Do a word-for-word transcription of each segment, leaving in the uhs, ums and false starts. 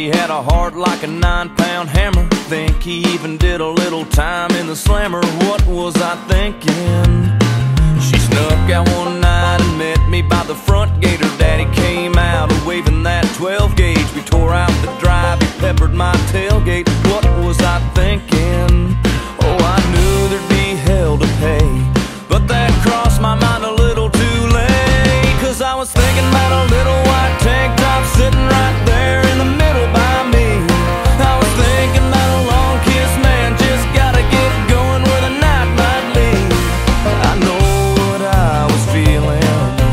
He had a heart like a nine-pound hammer. Think he even did a little time in the slammer. What was I thinking? She snuck out one night and met me by the front gate. Her daddy came out waving that twelve gauge. We tore out the drive, he peppered my tailgate. What was I thinking? Oh, I knew there'd be hell to pay, but that crossed my mind a little too late. Cause I was thinking about a little white tank top sitting right there in the middle by me. I was thinking about a long kiss, man, just gotta get going where the night might lead. I know what I was feeling,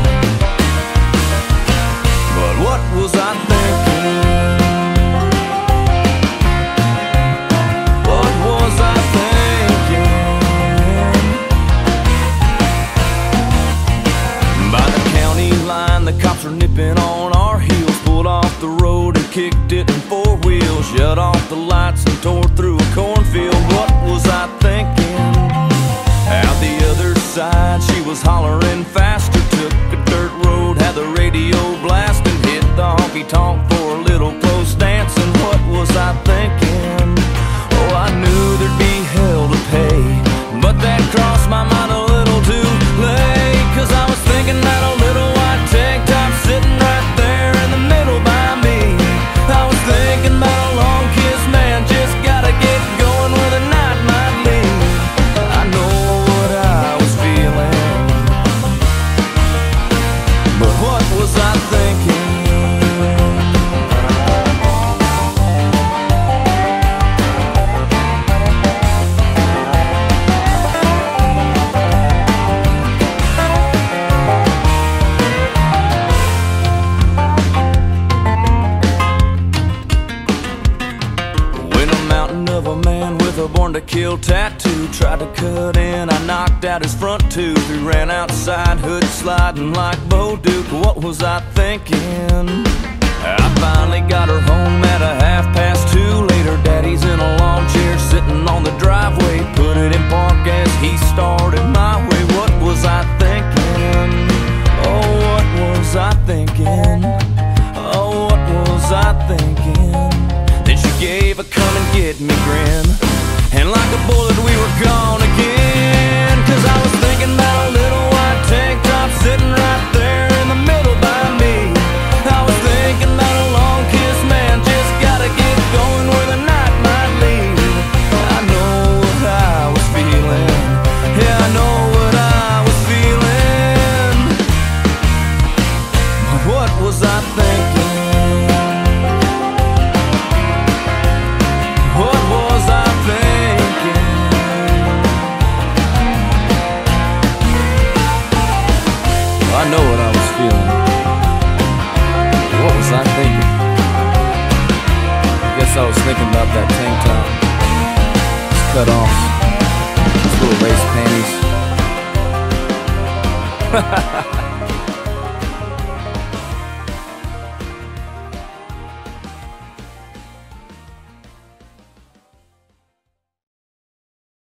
but what was I thinking? What was I thinking? By the county line, the cops were nipping on our heels. Pulled off the road and kicked it in four wheels. Shut off the lights and tore through a cornfield. What was I thinking? Out the other side, she was hollering faster. Took a dirt road, had the radio blasting. Hit the honky-tonk for a little close dancing. What was I thinking? Oh, I knew there'd be hell to pay, but that crossed my mind a little too late. Cause I was thinking about a little white tank top sitting right there in the middle by me. I was thinking about a long kiss, man, just gotta get going where the night might lead. I know what I was feeling, but what was I thinking? Of a man with a born to kill tattoo tried to cut in, I knocked out his front tooth. We ran outside, hood sliding like Bo Duke. What was I thinking? I finally got her home at a half past two. Later, daddy's in a lawn chair sitting on the driveway. Put it in park as he started my way. What was I thinking? Oh, what was I thinking? Oh, what was I thinking? Then she gave a come and get me grin, and like a bullet we were gone again. Cause I was thinking about a little white tank top sitting right there in the middle by me. I was thinking about a long kiss, man, just gotta get going where the night might lead. I know what I was feeling, yeah, I know what I was feeling, but what was I thinking? I know what I was feeling. What was I thinking? I guess I was thinking about that tank top. It's cut off. Those little lace panties.